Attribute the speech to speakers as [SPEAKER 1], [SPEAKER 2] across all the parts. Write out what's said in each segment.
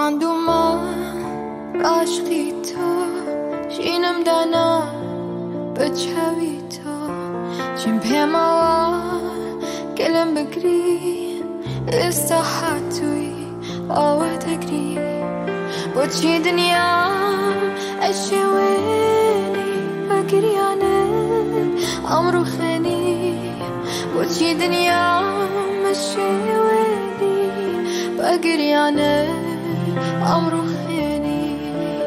[SPEAKER 1] مندوما عشقی تو شینم دانا بچوی تو چیم پیما کلم بگری استحاتوی آوه تگری با چی دنیا اشوینی بگریانه امرو خینی با چی دنیا اشوینی بگریانه امرو خینی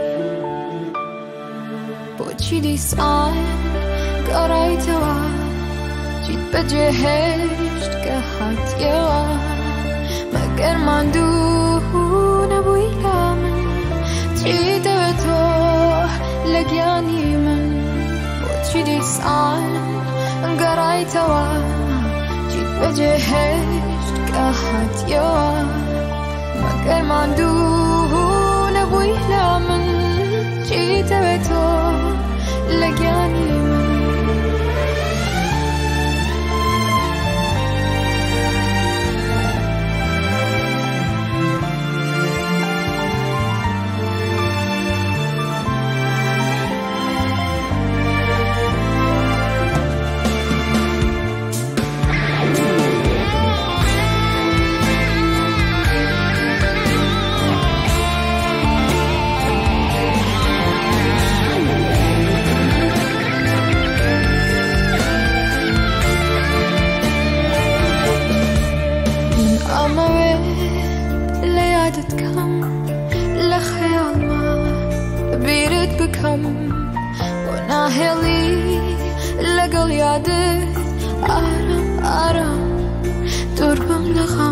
[SPEAKER 1] با چی دیسان گرای تو جیت بجهشت که حد یوا مگر من دو نبوی لامن چی به تو لگیانی من با چی دیسان گرای تو جیت بجهشت که حد یوا مگر من دو نبوی لامن چی به تو لگیانی من وناهلي لقل يادت آرام آرام دربم لغا